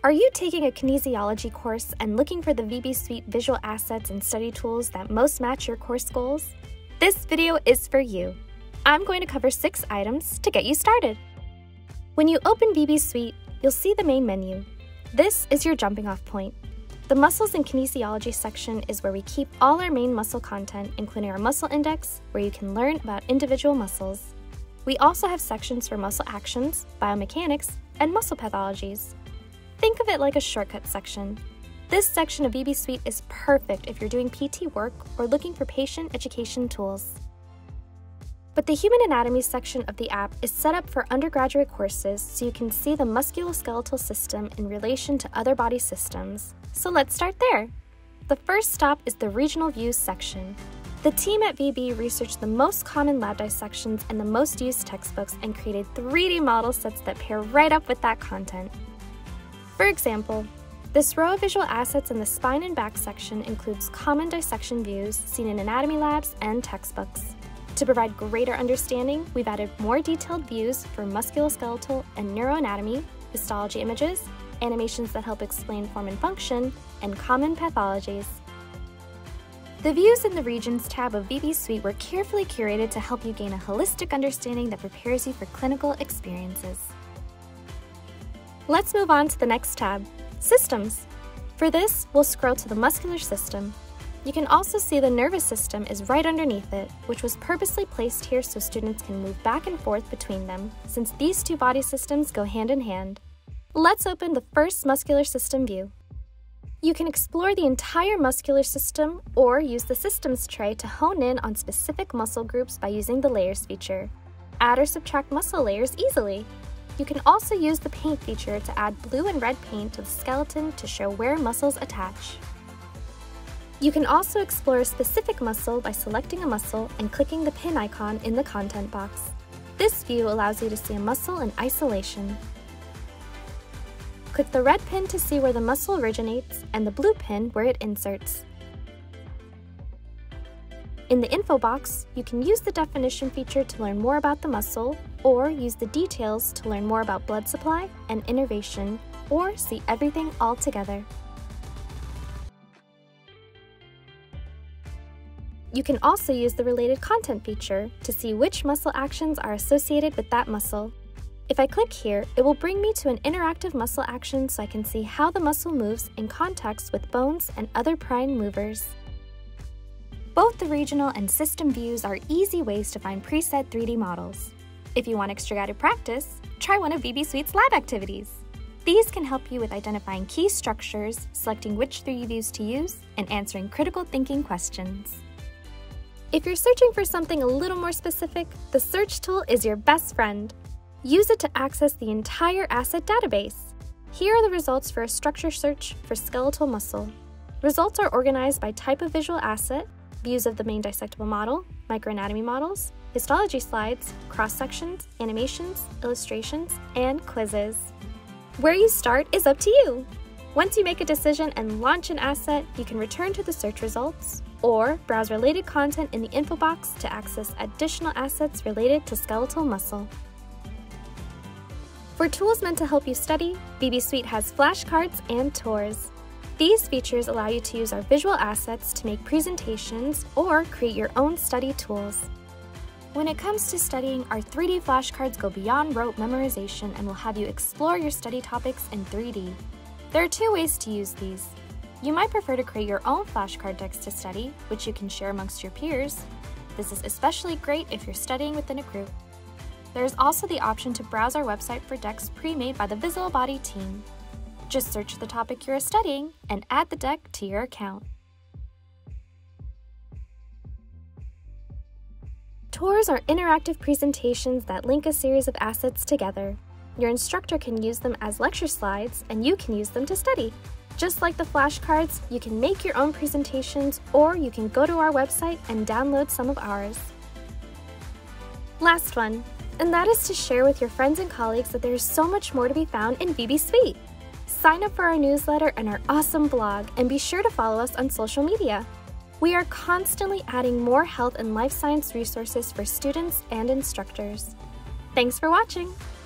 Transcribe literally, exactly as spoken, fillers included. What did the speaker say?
Are you taking a kinesiology course and looking for the V B Suite visual assets and study tools that most match your course goals? This video is for you. I'm going to cover six items to get you started. When you open V B Suite, you'll see the main menu. This is your jumping off point. The Muscles and Kinesiology section is where we keep all our main muscle content, including our muscle index, where you can learn about individual muscles. We also have sections for muscle actions, biomechanics, and muscle pathologies. Think of it like a shortcut section. This section of V B Suite is perfect if you're doing P T work or looking for patient education tools. But the Human Anatomy section of the app is set up for undergraduate courses so you can see the musculoskeletal system in relation to other body systems. So let's start there. The first stop is the Regional Views section. The team at V B researched the most common lab dissections and the most used textbooks and created three D model sets that pair right up with that content. For example, this row of visual assets in the spine and back section includes common dissection views seen in anatomy labs and textbooks. To provide greater understanding, we've added more detailed views for musculoskeletal and neuroanatomy, histology images, animations that help explain form and function, and common pathologies. The Views in the Regions tab of V B Suite were carefully curated to help you gain a holistic understanding that prepares you for clinical experiences. Let's move on to the next tab, Systems. For this, we'll scroll to the muscular system. You can also see the nervous system is right underneath it, which was purposely placed here so students can move back and forth between them, since these two body systems go hand in hand. Let's open the first muscular system view. You can explore the entire muscular system or use the Systems tray to hone in on specific muscle groups by using the Layers feature. Add or subtract muscle layers easily. You can also use the Paint feature to add blue and red paint to the skeleton to show where muscles attach. You can also explore a specific muscle by selecting a muscle and clicking the pin icon in the content box. This view allows you to see a muscle in isolation. Click the red pin to see where the muscle originates and the blue pin where it inserts. In the info box, you can use the definition feature to learn more about the muscle, or use the details to learn more about blood supply and innervation, or see everything all together. You can also use the related content feature to see which muscle actions are associated with that muscle. If I click here, it will bring me to an interactive muscle action so I can see how the muscle moves in context with bones and other prime movers. Both the regional and system views are easy ways to find preset three D models. If you want extra guided practice, try one of V B Suite's lab activities. These can help you with identifying key structures, selecting which three D views to use, and answering critical thinking questions. If you're searching for something a little more specific, the search tool is your best friend. Use it to access the entire asset database. Here are the results for a structure search for skeletal muscle. Results are organized by type of visual asset, views of the main dissectable model, microanatomy models, histology slides, cross-sections, animations, illustrations, and quizzes. Where you start is up to you. Once you make a decision and launch an asset, you can return to the search results, or browse related content in the info box to access additional assets related to skeletal muscle. For tools meant to help you study, V B Suite has flashcards and tours. These features allow you to use our visual assets to make presentations or create your own study tools. When it comes to studying, our three D flashcards go beyond rote memorization and will have you explore your study topics in three D. There are two ways to use these. You might prefer to create your own flashcard decks to study, which you can share amongst your peers. This is especially great if you're studying within a group. There is also the option to browse our website for decks pre-made by the Visible Body team. Just search the topic you are studying and add the deck to your account. Tours are interactive presentations that link a series of assets together. Your instructor can use them as lecture slides, and you can use them to study. Just like the flashcards, you can make your own presentations, or you can go to our website and download some of ours. Last one, and that is to share with your friends and colleagues that there is so much more to be found in V B Suite. Sign up for our newsletter and our awesome blog, and be sure to follow us on social media. We are constantly adding more health and life science resources for students and instructors. Thanks for watching!